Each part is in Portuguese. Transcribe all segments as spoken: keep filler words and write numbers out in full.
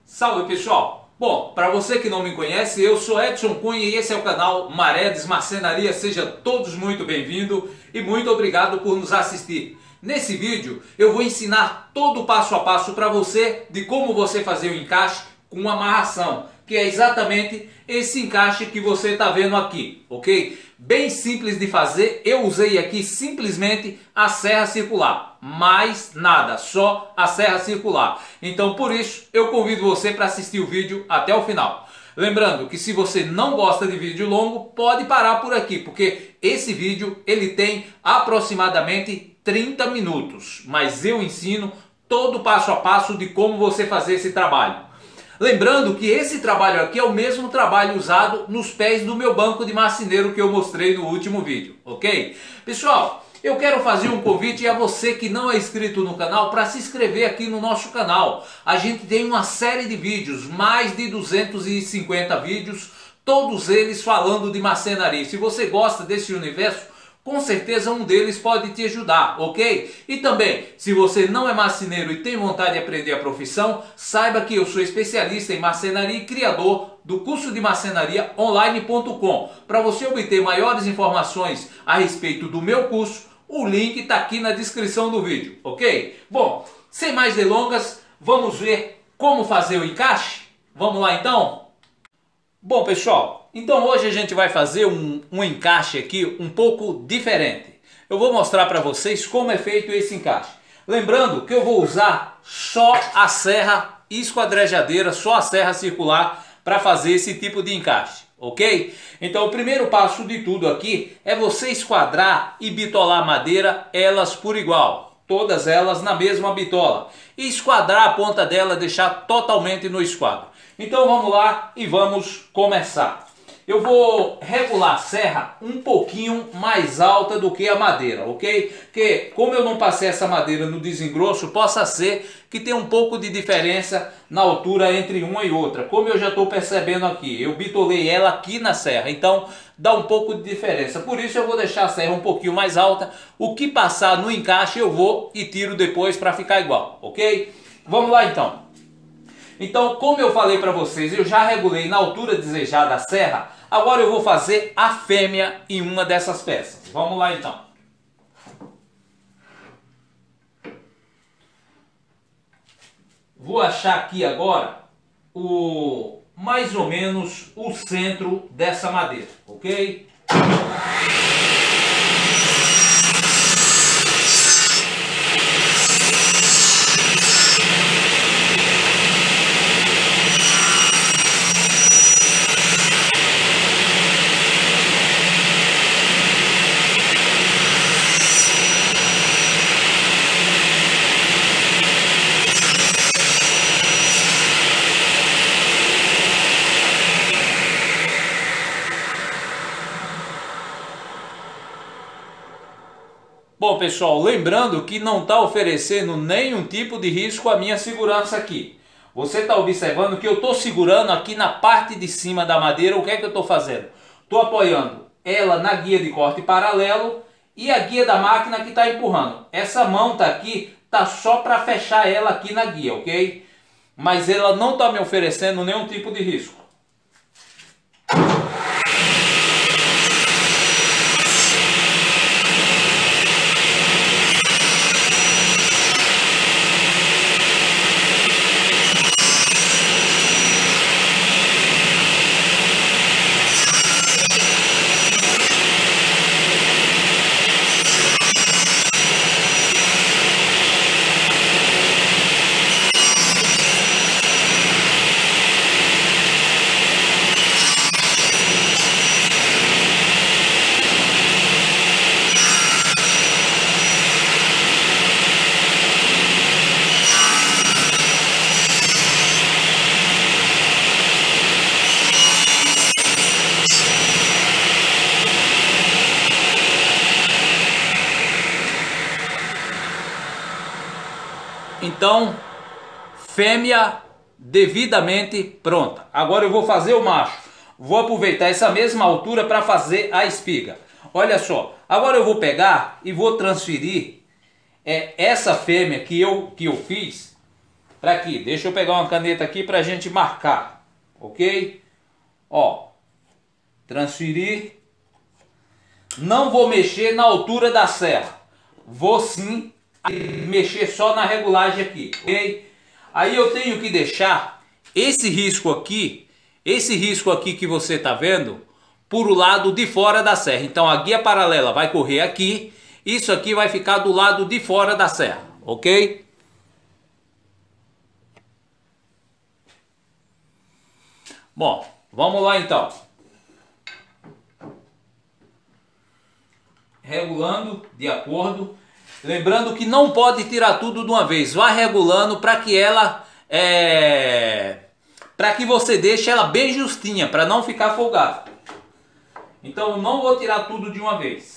Salve pessoal! Bom, para você que não me conhece, eu sou Edson Cunha e esse é o canal Maredes Marcenaria. Sejam todos muito bem-vindos e muito obrigado por nos assistir. Nesse vídeo eu vou ensinar todo o passo a passo para você de como você fazer o encaixe com amarração, que é exatamente esse encaixe que você está vendo aqui, ok? Bem simples de fazer, eu usei aqui simplesmente a serra circular, mais nada, só a serra circular. Então por isso eu convido você para assistir o vídeo até o final. Lembrando que se você não gosta de vídeo longo, pode parar por aqui, porque esse vídeo ele tem aproximadamente trinta minutos, mas eu ensino todo o passo a passo de como você fazer esse trabalho. Lembrando que esse trabalho aqui é o mesmo trabalho usado nos pés do meu banco de marceneiro que eu mostrei no último vídeo, ok? Pessoal, eu quero fazer um convite a você que não é inscrito no canal para se inscrever aqui no nosso canal. A gente tem uma série de vídeos, mais de duzentos e cinquenta vídeos, todos eles falando de marcenaria. Se você gosta desse universo, com certeza um deles pode te ajudar, ok? E também, se você não é marceneiro e tem vontade de aprender a profissão, saiba que eu sou especialista em marcenaria e criador do curso de marcenaria online ponto com. Para você obter maiores informações a respeito do meu curso, o link está aqui na descrição do vídeo, ok? Bom, sem mais delongas, vamos ver como fazer o encaixe? Vamos lá então? Bom pessoal, então hoje a gente vai fazer um, um encaixe aqui um pouco diferente. Eu vou mostrar para vocês como é feito esse encaixe. Lembrando que eu vou usar só a serra esquadrejadeira, só a serra circular para fazer esse tipo de encaixe, ok? Então o primeiro passo de tudo aqui é você esquadrar e bitolar a madeira, elas por igual. Todas elas na mesma bitola. E esquadrar a ponta dela, deixar totalmente no esquadro. Então vamos lá e vamos começar. Eu vou regular a serra um pouquinho mais alta do que a madeira, ok? Porque como eu não passei essa madeira no desengrosso, possa ser que tenha um pouco de diferença na altura entre uma e outra. Como eu já estou percebendo aqui, eu bitolei ela aqui na serra, então dá um pouco de diferença. Por isso eu vou deixar a serra um pouquinho mais alta. O que passar no encaixe eu vou e tiro depois para ficar igual, ok? Vamos lá então. Então, como eu falei para vocês, eu já regulei na altura desejada a serra. Agora eu vou fazer a fêmea em uma dessas peças. Vamos lá então. Vou achar aqui agora o mais ou menos o centro dessa madeira, ok? Bom pessoal, lembrando que não está oferecendo nenhum tipo de risco à minha segurança aqui. Você está observando que eu estou segurando aqui na parte de cima da madeira. O que é que eu estou fazendo? Estou apoiando ela na guia de corte paralelo e a guia da máquina que está empurrando. Essa mão está aqui, está só para fechar ela aqui na guia, ok? Mas ela não está me oferecendo nenhum tipo de risco. Então, fêmea devidamente pronta. Agora eu vou fazer o macho. Vou aproveitar essa mesma altura para fazer a espiga. Olha só, agora eu vou pegar e vou transferir é, essa fêmea que eu, que eu fiz para aqui. Deixa eu pegar uma caneta aqui para a gente marcar, ok? Ó, transferir. Não vou mexer na altura da serra, vou sim mexer só na regulagem aqui, ok? Aí eu tenho que deixar esse risco aqui, esse risco aqui que você está vendo, por o lado de fora da serra. Então a guia paralela vai correr aqui, isso aqui vai ficar do lado de fora da serra, ok? Bom, vamos lá então. Regulando de acordo. Lembrando que não pode tirar tudo de uma vez. Vá regulando para que ela é... para que você deixe ela bem justinha, para não ficar folgada. Então eu não vou tirar tudo de uma vez.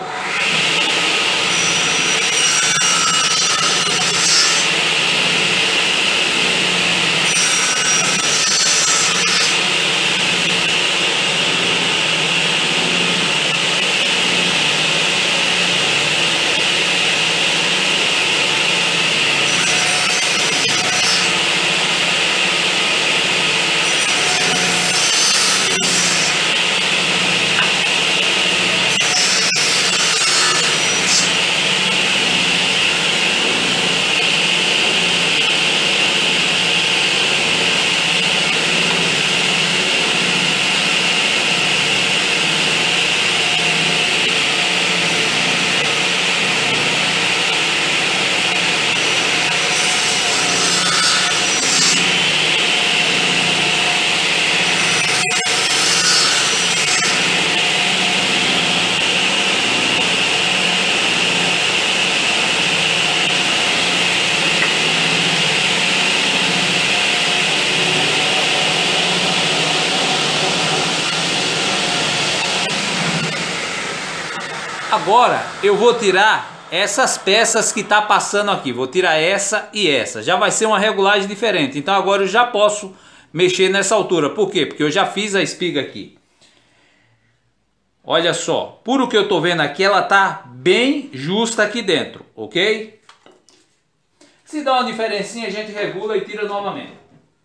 Agora eu vou tirar essas peças que tá passando aqui. Vou tirar essa e essa. Já vai ser uma regulagem diferente. Então agora eu já posso mexer nessa altura. Por quê? Porque eu já fiz a espiga aqui. Olha só. Por o que eu tô vendo aqui, ela tá bem justa aqui dentro. Ok? Se dá uma diferencinha, a gente regula e tira novamente.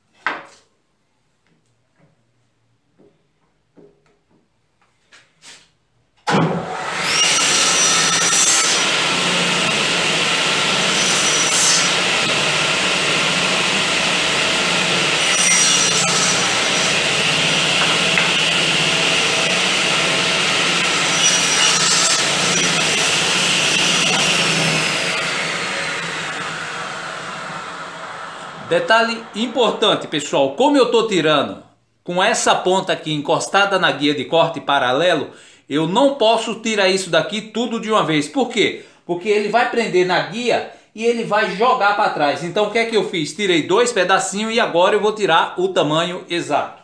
Detalhe importante, pessoal, como eu estou tirando com essa ponta aqui encostada na guia de corte paralelo, eu não posso tirar isso daqui tudo de uma vez. Por quê? Porque ele vai prender na guia e ele vai jogar para trás. Então o que é que eu fiz? Tirei dois pedacinhos e agora eu vou tirar o tamanho exato.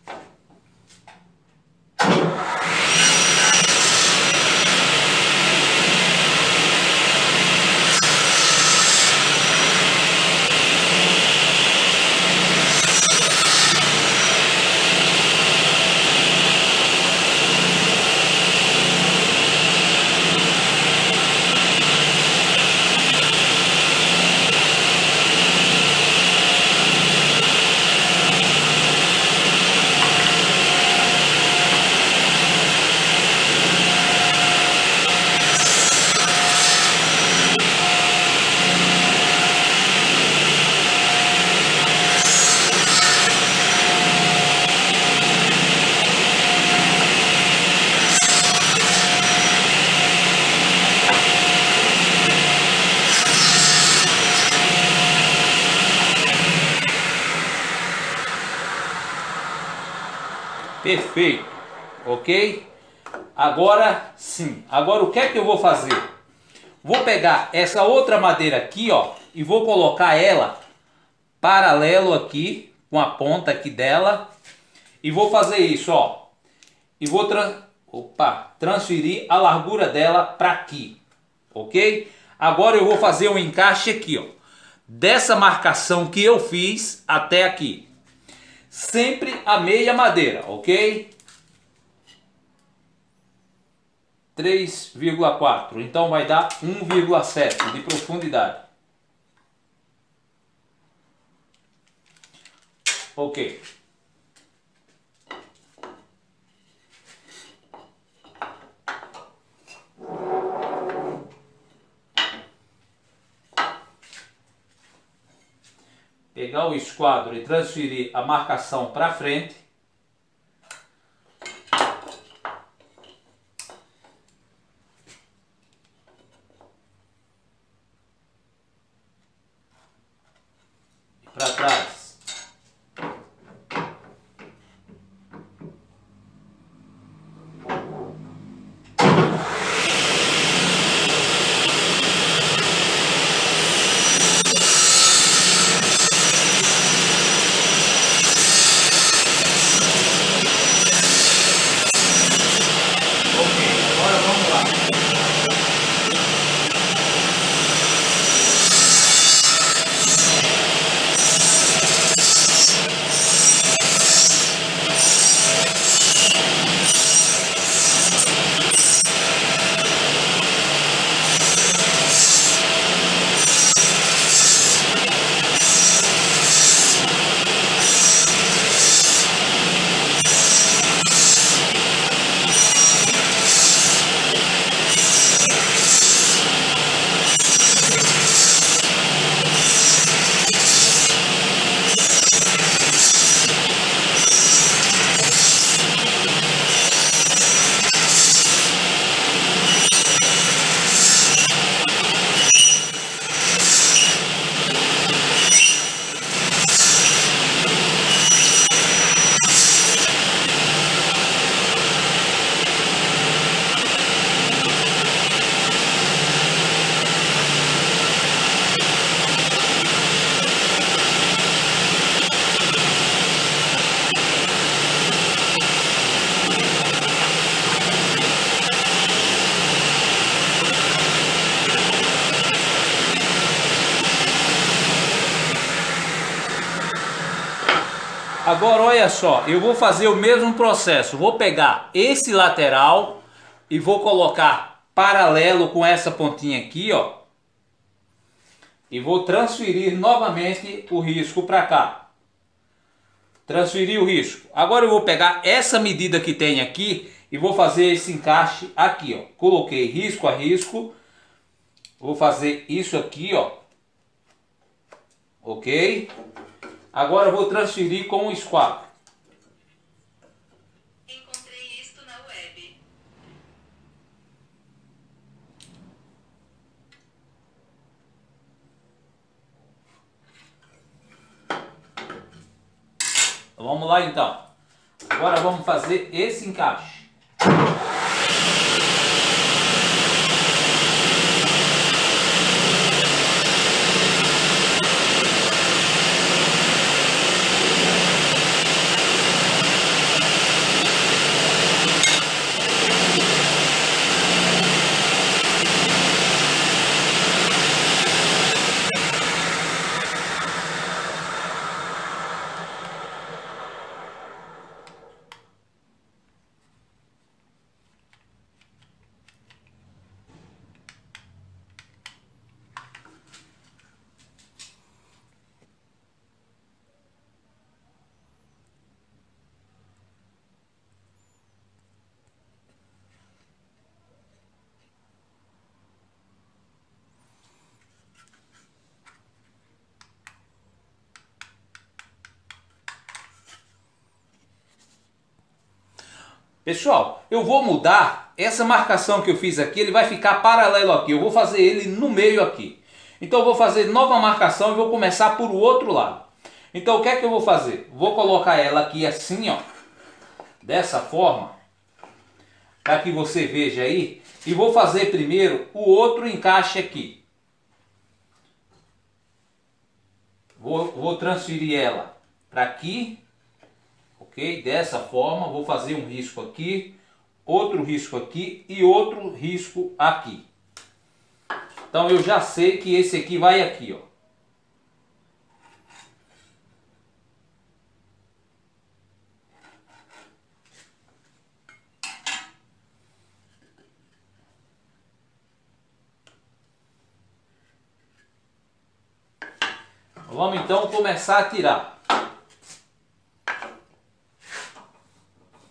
Perfeito, ok? Agora sim, agora o que é que eu vou fazer? Vou pegar essa outra madeira aqui, ó, e vou colocar ela paralelo aqui, com a ponta aqui dela, e vou fazer isso, ó, e vou trans... Opa, transferir a largura dela para aqui, ok? Agora eu vou fazer um encaixe aqui, ó, dessa marcação que eu fiz até aqui. Sempre a meia madeira, ok? três vírgula quatro, então vai dar um vírgula sete de profundidade. Ok. Pegar o esquadro e transferir a marcação para frente. E para trás. Agora olha só, eu vou fazer o mesmo processo. Vou pegar esse lateral e vou colocar paralelo com essa pontinha aqui, ó. E vou transferir novamente o risco para cá. Transferir o risco. Agora eu vou pegar essa medida que tem aqui e vou fazer esse encaixe aqui, ó. Coloquei risco a risco. Vou fazer isso aqui, ó. Ok? Agora eu vou transferir com o esquadro. Encontrei isto na web. Vamos lá então. Agora vamos fazer esse encaixe. Pessoal, eu vou mudar essa marcação que eu fiz aqui, ele vai ficar paralelo aqui. Eu vou fazer ele no meio aqui. Então eu vou fazer nova marcação e vou começar por o outro lado. Então o que é que eu vou fazer? Vou colocar ela aqui assim, ó. Dessa forma. Para que você veja aí. E vou fazer primeiro o outro encaixe aqui. Vou, vou transferir ela para aqui. Ok? Dessa forma, vou fazer um risco aqui, outro risco aqui e outro risco aqui. Então eu já sei que esse aqui vai aqui, ó. Vamos então começar a tirar.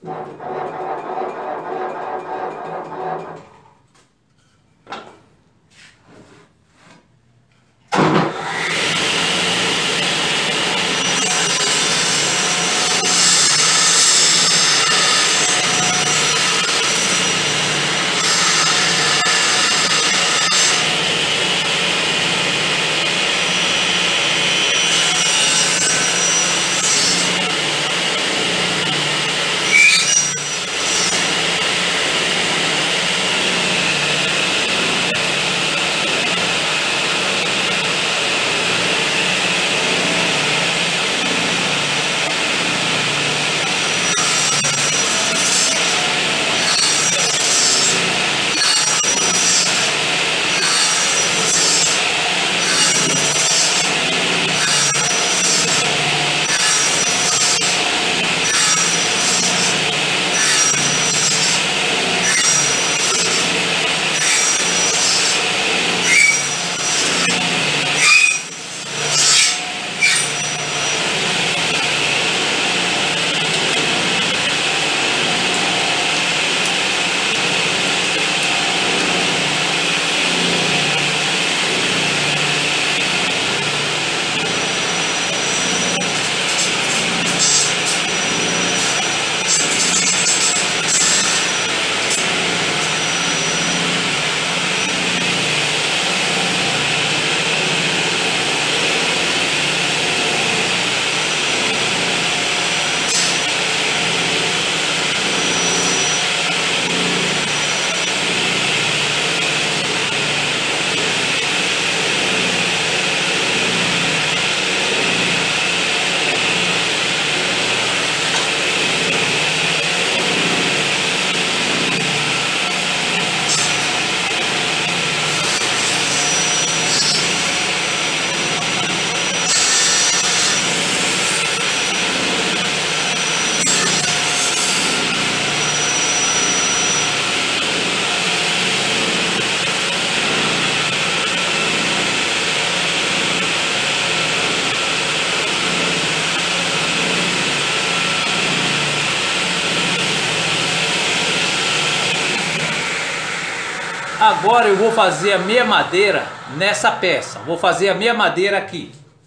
Agora eu vou fazer a meia madeira nessa peça. Vou fazer a meia madeira aqui.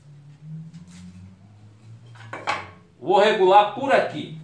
Vou regular por aqui.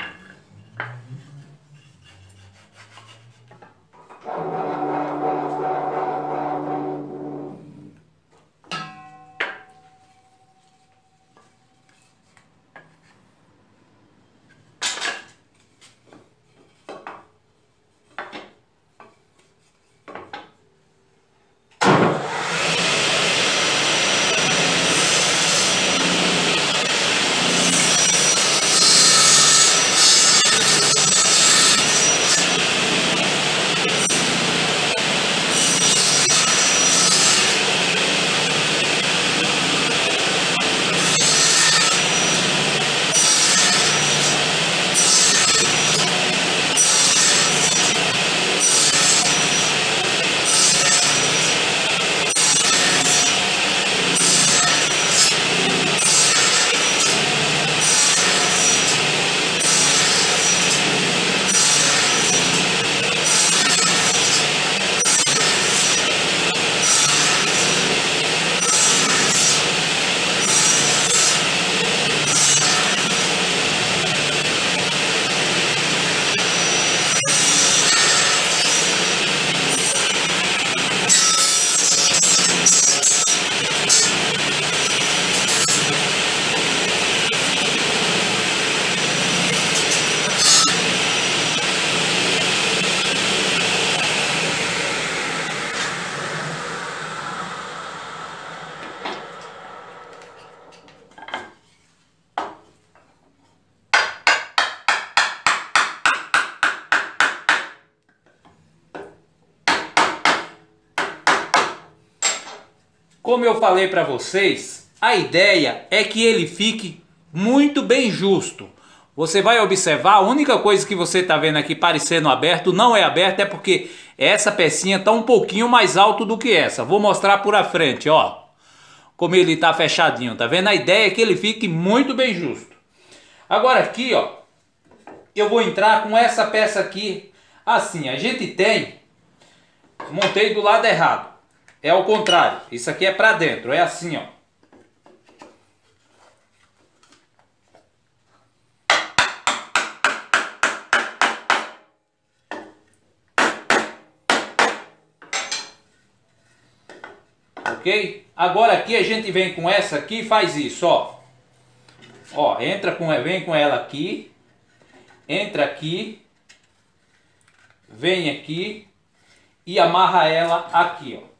Como eu falei para vocês, a ideia é que ele fique muito bem justo. Você vai observar, a única coisa que você está vendo aqui parecendo aberto, não é aberto, é porque essa pecinha está um pouquinho mais alto do que essa. Vou mostrar por a frente, ó. Como ele está fechadinho, tá vendo? A ideia é que ele fique muito bem justo. Agora aqui, ó, eu vou entrar com essa peça aqui, assim, a gente tem, montei do lado errado, é ao contrário, isso aqui é para dentro, é assim, ó. Ok? Agora aqui a gente vem com essa aqui e faz isso, ó. Ó, entra com, vem com ela aqui, entra aqui, vem aqui e amarra ela aqui, ó.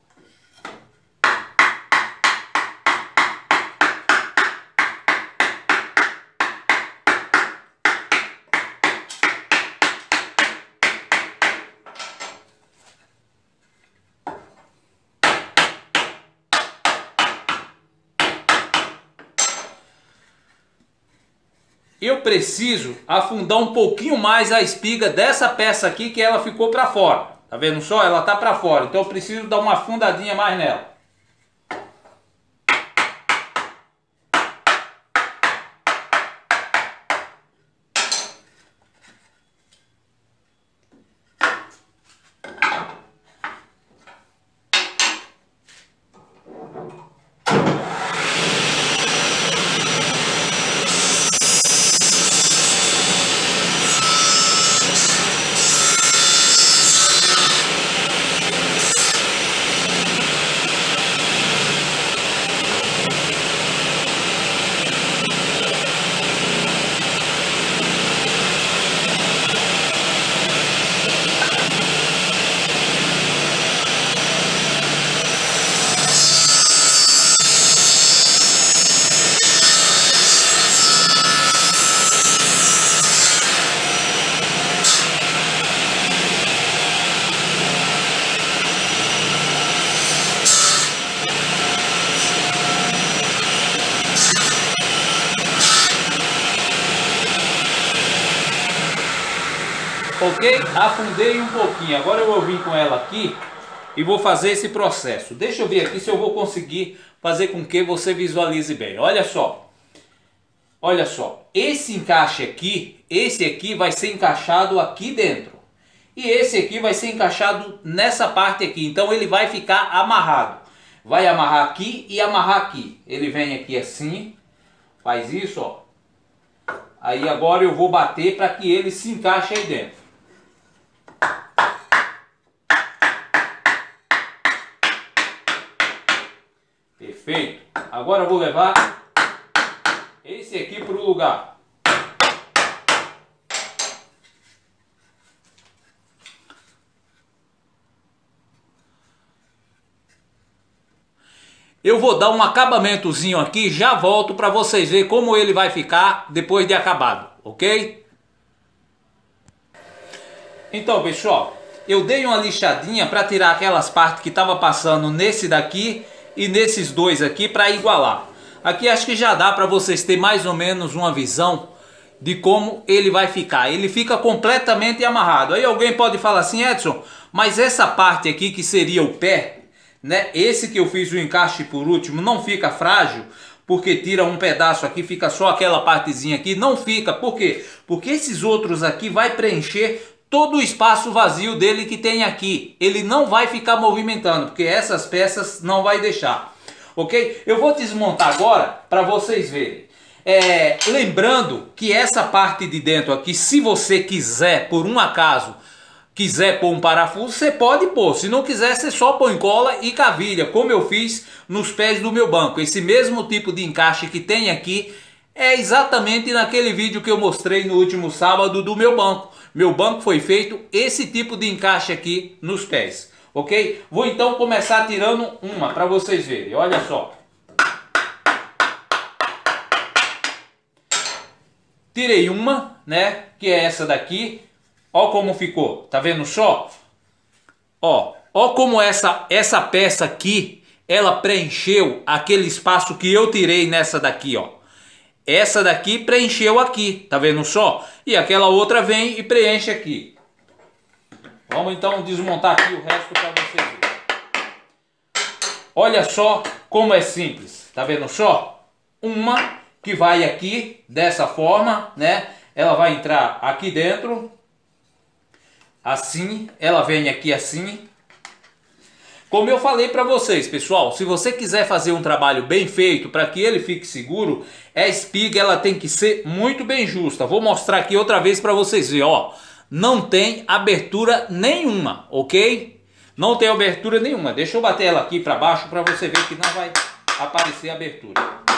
Eu preciso afundar um pouquinho mais a espiga dessa peça aqui, que ela ficou para fora. Tá vendo só? Ela tá para fora. Então eu preciso dar uma afundadinha mais nela. Ok? Afundei um pouquinho. Agora eu vou vir com ela aqui e vou fazer esse processo. Deixa eu ver aqui se eu vou conseguir fazer com que você visualize bem. Olha só. Olha só. Esse encaixe aqui, esse aqui vai ser encaixado aqui dentro. E esse aqui vai ser encaixado nessa parte aqui. Então ele vai ficar amarrado. Vai amarrar aqui e amarrar aqui. Ele vem aqui assim. Faz isso, ó. Aí agora eu vou bater para que ele se encaixe aí dentro. Perfeito. Agora eu vou levar esse aqui para o lugar. Eu vou dar um acabamentozinho aqui, já volto para vocês verem como ele vai ficar depois de acabado, ok? Então, pessoal, eu dei uma lixadinha para tirar aquelas partes que estava passando nesse daqui e nesses dois aqui para igualar. Aqui acho que já dá para vocês terem mais ou menos uma visão de como ele vai ficar. Ele fica completamente amarrado. Aí alguém pode falar assim, Edson, mas essa parte aqui que seria o pé, né? Esse que eu fiz o encaixe por último não fica frágil, porque tira um pedaço aqui, fica só aquela partezinha aqui, não fica. Por quê? Porque esses outros aqui vai preencher todo o espaço vazio dele que tem aqui. Ele não vai ficar movimentando, porque essas peças não vai deixar. Ok? Eu vou desmontar agora para vocês verem. É, lembrando que essa parte de dentro aqui, se você quiser, por um acaso, quiser pôr um parafuso, você pode pôr. Se não quiser, você só põe cola e cavilha, como eu fiz nos pés do meu banco. Esse mesmo tipo de encaixe que tem aqui é exatamente naquele vídeo que eu mostrei no último sábado do meu banco. Meu banco foi feito esse tipo de encaixe aqui nos pés, ok? Vou então começar tirando uma para vocês verem, olha só. Tirei uma, né, que é essa daqui. Ó como ficou, tá vendo só? Ó, ó como essa, essa peça aqui, ela preencheu aquele espaço que eu tirei nessa daqui, ó. Essa daqui preencheu aqui, tá vendo só? E aquela outra vem e preenche aqui. Vamos então desmontar aqui o resto para vocês verem. Olha só como é simples, tá vendo só? Uma que vai aqui dessa forma, né? ela vai entrar aqui dentro, assim, ela vem aqui assim. Como eu falei para vocês, pessoal, se você quiser fazer um trabalho bem feito para que ele fique seguro, a espiga ela tem que ser muito bem justa. Vou mostrar aqui outra vez para vocês verem, ó. Não tem abertura nenhuma, ok? Não tem abertura nenhuma. Deixa eu bater ela aqui para baixo para você ver que não vai aparecer abertura.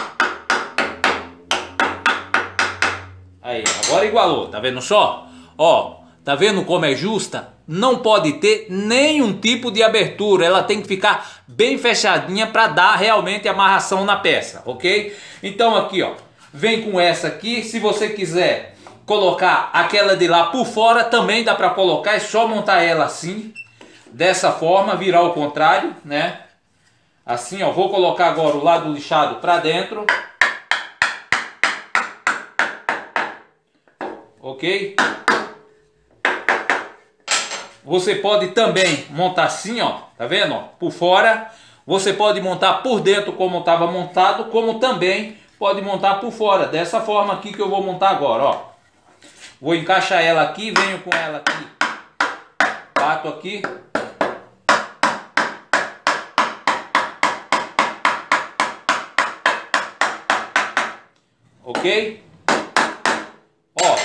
Aí, agora igualou, tá vendo só? Ó, tá vendo como é justa? Não pode ter nenhum tipo de abertura, ela tem que ficar bem fechadinha para dar realmente amarração na peça, ok? Então aqui, ó, vem com essa aqui. Se você quiser colocar aquela de lá por fora, também dá para colocar, é só montar ela assim, dessa forma, virar ao contrário, né? Assim, ó, vou colocar agora o lado lixado para dentro. Ok? Você pode também montar assim, ó, tá vendo? Ó, por fora. Você pode montar por dentro como estava montado, como também pode montar por fora, dessa forma aqui que eu vou montar agora, ó. Vou encaixar ela aqui, venho com ela aqui, bato aqui. Ok? Ó.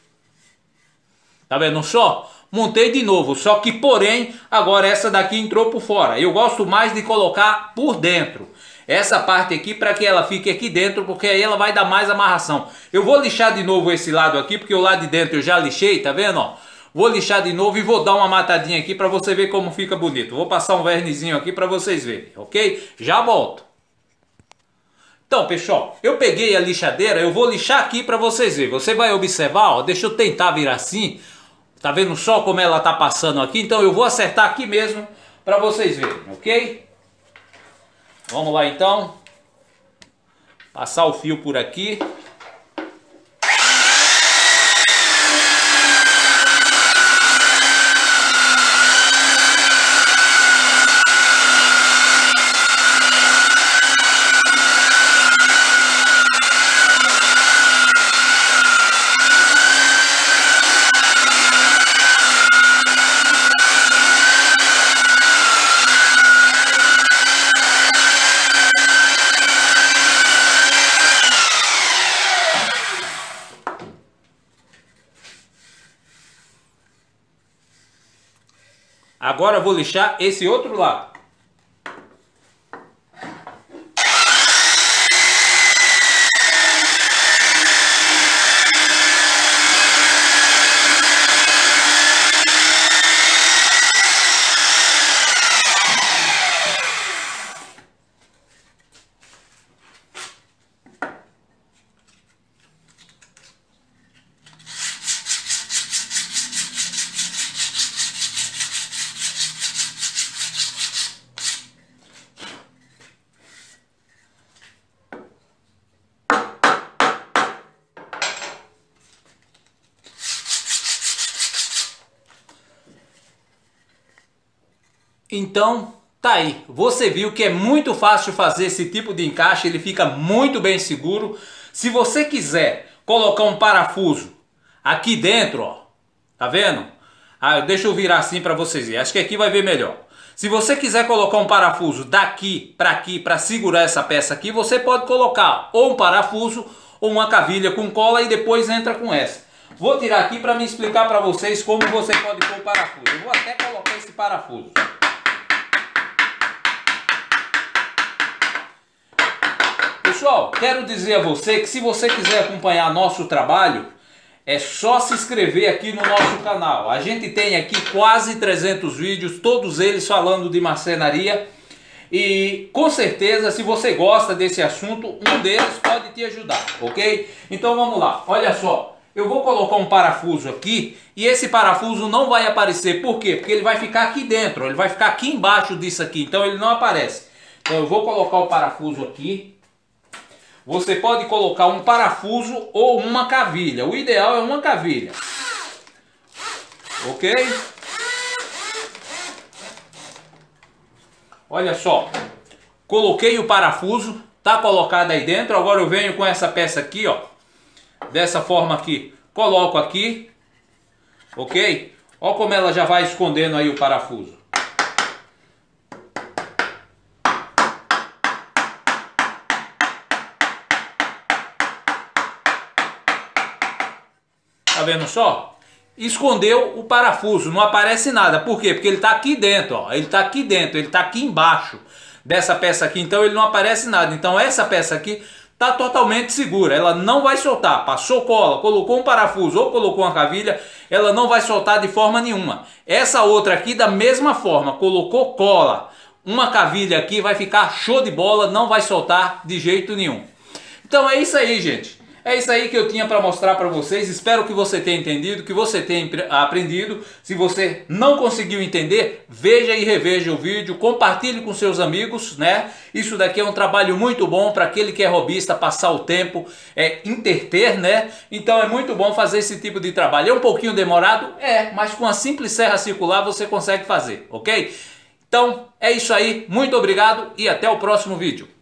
Tá vendo só? Montei de novo, só que porém, agora essa daqui entrou por fora. Eu gosto mais de colocar por dentro. Essa parte aqui para que ela fique aqui dentro, porque aí ela vai dar mais amarração. Eu vou lixar de novo esse lado aqui, porque o lado de dentro eu já lixei, tá vendo? Ó? Vou lixar de novo e vou dar uma matadinha aqui para você ver como fica bonito. Vou passar um vernizinho aqui para vocês verem, ok? Já volto. Então, pessoal, eu peguei a lixadeira, eu vou lixar aqui para vocês verem. Você vai observar, ó, deixa eu tentar virar assim. Tá vendo só como ela tá passando aqui? Então eu vou acertar aqui mesmo para vocês verem, ok? Vamos lá então. Passar o fio por aqui. Agora eu vou lixar esse outro lado. Então, tá aí. Você viu que é muito fácil fazer esse tipo de encaixe, ele fica muito bem seguro. Se você quiser colocar um parafuso aqui dentro, ó, tá vendo? Ah, deixa eu virar assim para vocês verem. Acho que aqui vai ver melhor. Se você quiser colocar um parafuso daqui para aqui para segurar essa peça aqui, você pode colocar ou um parafuso ou uma cavilha com cola e depois entra com essa. Vou tirar aqui para me explicar para vocês como você pode pôr o parafuso. Eu vou até colocar esse parafuso. Pessoal, quero dizer a você que se você quiser acompanhar nosso trabalho, é só se inscrever aqui no nosso canal. A gente tem aqui quase trezentos vídeos, todos eles falando de marcenaria. E com certeza, se você gosta desse assunto, um deles pode te ajudar, ok? Então vamos lá, olha só. Eu vou colocar um parafuso aqui e esse parafuso não vai aparecer. Por quê? Porque ele vai ficar aqui dentro, ele vai ficar aqui embaixo disso aqui, então ele não aparece. Então eu vou colocar o parafuso aqui. Você pode colocar um parafuso ou uma cavilha. O ideal é uma cavilha. Ok? Olha só. Coloquei o parafuso. Tá colocado aí dentro. Agora eu venho com essa peça aqui, ó. Dessa forma aqui. coloco aqui, ok? Olha como ela já vai escondendo aí o parafuso. Tá vendo só? Escondeu o parafuso, não aparece nada. Por quê? Porque ele está aqui dentro, ó. Ele está aqui dentro, ele está aqui embaixo dessa peça aqui, então ele não aparece nada. Então essa peça aqui está totalmente segura, ela não vai soltar. Passou cola, colocou um parafuso ou colocou uma cavilha, ela não vai soltar de forma nenhuma. Essa outra aqui da mesma forma, colocou cola, uma cavilha aqui, vai ficar show de bola, não vai soltar de jeito nenhum. Então é isso aí, gente. É isso aí que eu tinha para mostrar para vocês. Espero que você tenha entendido, que você tenha aprendido. Se você não conseguiu entender, veja e reveja o vídeo, compartilhe com seus amigos, né? Isso daqui é um trabalho muito bom para aquele que é hobbyista, passar o tempo, é, interter, né? Então é muito bom fazer esse tipo de trabalho. É um pouquinho demorado? É, mas com a simples serra circular você consegue fazer, ok? Então é isso aí, muito obrigado e até o próximo vídeo.